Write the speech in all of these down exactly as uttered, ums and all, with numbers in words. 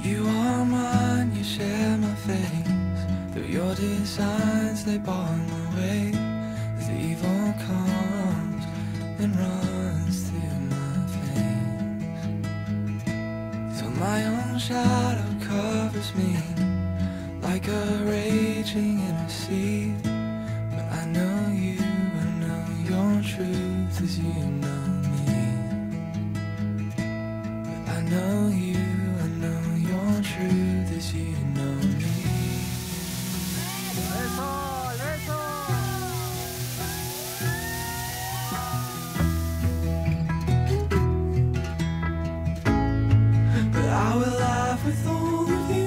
You are mine, you share my face. Through your designs, they bar my way. As the evil comes and runs through my veins. Till my own shadow covers me like a raging inner sea. But I know you, I know your truth as you know me. But I know you, I know your truth as you know me. But I will laugh with all of you.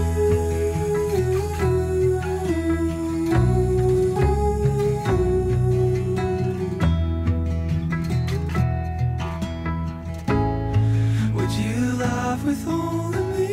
Would you laugh with all of me?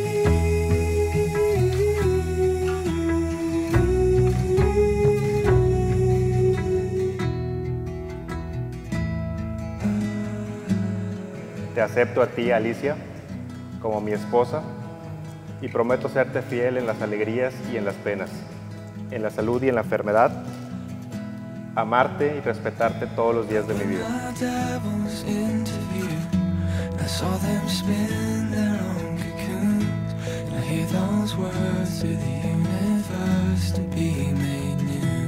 Te acepto a ti, Alicia, como mi esposa y prometo serte fiel en las alegrías y en las penas, en la salud y en la enfermedad, amarte y respetarte todos los días de mi vida. I saw them spin their own cocoons, and I hear those words through the universe to be made new.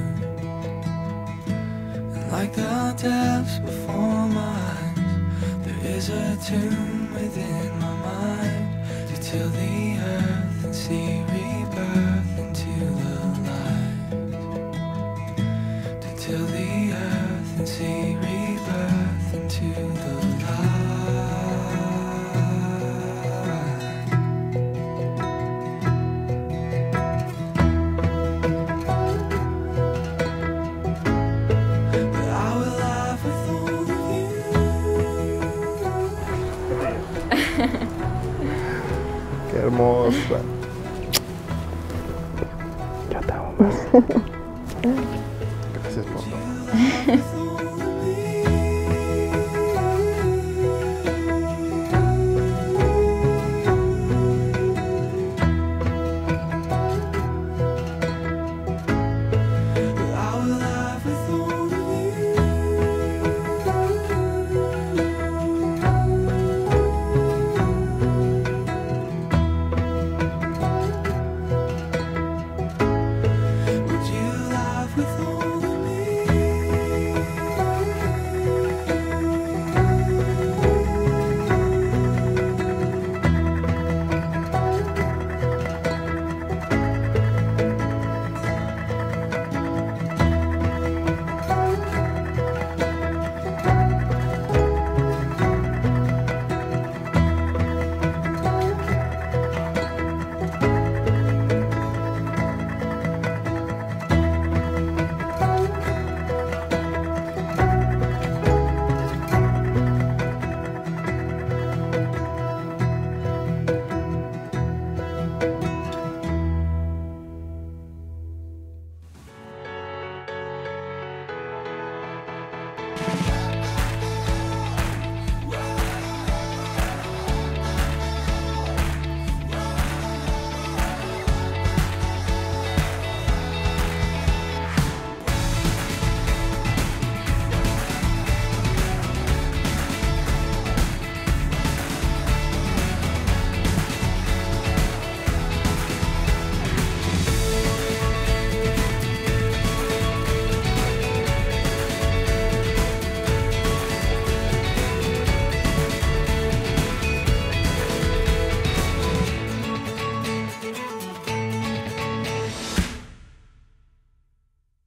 And like the depths before my eyes, there is a tomb within my mind to till the earth and see rebirth into the light. To till the earth and see rebirth into the light. Qué hermosa. Yo te amo más. Gracias por todo.